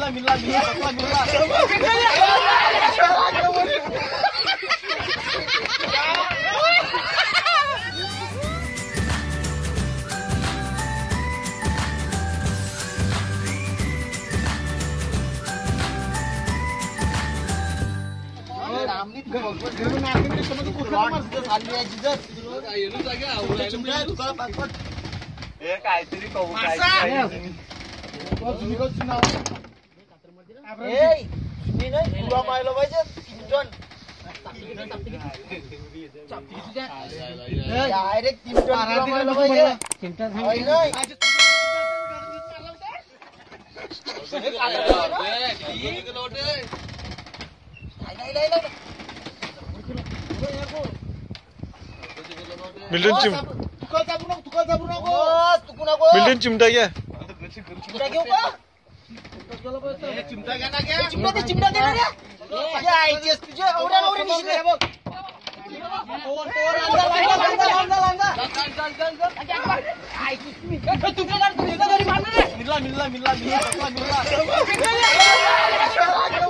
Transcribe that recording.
काहीतरी कहू तुला मायला पाहिजे डायरेक्ट 3 टन मायला पाहिजे मिल्टन चिमटा घ्या चिमटा घ्या ना घ्या चिमटा दे रे आईची तुझे एवढ्या नवरे निघले बघ मिल्ला